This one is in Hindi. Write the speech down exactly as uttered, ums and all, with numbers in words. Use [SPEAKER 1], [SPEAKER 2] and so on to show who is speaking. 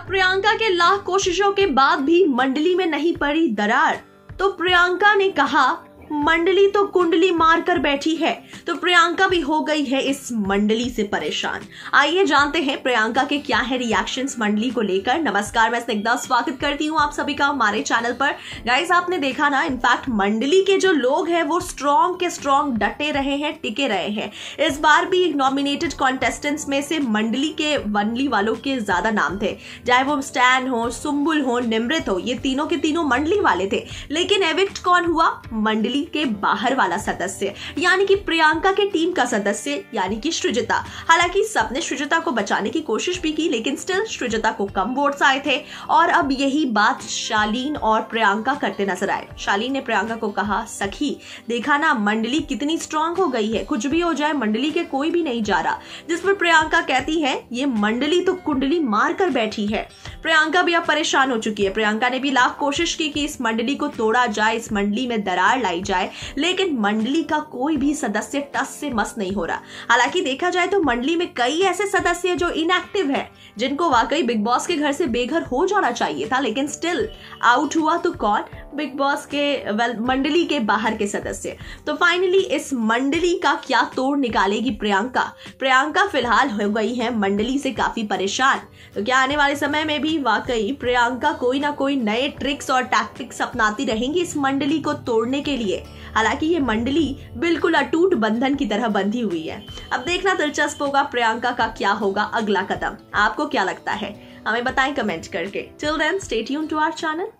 [SPEAKER 1] प्रियंका के लाख कोशिशों के बाद भी मंडली में नहीं पड़ी दरार, तो प्रियंका ने कहा मंडली तो कुंडली मार कर बैठी है। तो प्रियंका भी हो गई है इस मंडली से परेशान। आइए जानते हैं प्रियंका के क्या है रिएक्शंस मंडली को लेकर। नमस्कार, मैं स्निग्धा स्वागत करती हूँ आप सभी का हमारे चैनल पर। गाइस, आपने देखा ना, इनफैक्ट मंडली के जो लोग हैं वो स्ट्रॉन्ग के स्ट्रॉन्ग डटे रहे हैं, टिके रहे हैं। इस बार भी नॉमिनेटेड कॉन्टेस्टेंट्स में से मंडली के मंडली वालों के ज्यादा नाम थे, चाहे वो स्टैन हो, सुम्बुल हो, निमृत हो, ये तीनों के तीनों मंडली वाले थे। लेकिन एविक्ट कौन हुआ? मंडली के बाहर वाला सदस्य, यानी कि प्रियंका के टीम का सदस्य, यानी कि सृजिता। हालांकि सबने सृजिता को बचाने की कोशिश भी की, लेकिन स्टिल सृजिता को कम वोट्स आए थे। और अब यही बात शालीन और प्रियंका करते नजर आए। शालीन ने प्रियंका को कहा, सखी देखा ना मंडली कितनी स्ट्रांग हो गई है, कुछ भी हो जाए मंडली के कोई भी नहीं जा रहा। जिस पर प्रियंका कहती है, ये मंडली तो कुंडली मार कर बैठी है। प्रियंका भी अब परेशान हो चुकी है। प्रियंका ने भी लाख कोशिश की कि इस मंडली को तोड़ा जाए, इस मंडली में दरार लाई जाए, लेकिन मंडली का कोई भी सदस्य टस से मस नहीं हो रहा। हालांकि देखा जाए तो मंडली में कई ऐसे सदस्य जो इनएक्टिव है, जिनको वाकई बिग बॉस के घर से बेघर हो जाना चाहिए था, लेकिन स्टिल आउट हुआ। तो कौन? बिग बॉस के वेल मंडली के बाहर के सदस्य। तो फाइनली इस मंडली का क्या तोड़ निकालेगी प्रियंका? प्रियंका फिलहाल हो गई है मंडली से काफी परेशान। तो क्या आने वाले समय में भी वाकई प्रियंका कोई ना कोई नए ट्रिक्स और टैक्टिक्स अपनाती रहेंगी इस मंडली को तोड़ने के लिए? हालांकि ये मंडली बिल्कुल अटूट बंधन की तरह बंधी हुई है। अब देखना दिलचस्प होगा प्रियंका का क्या होगा अगला कदम। आपको क्या लगता है? हमें बताएं कमेंट करके। Till then stay tuned to our channel.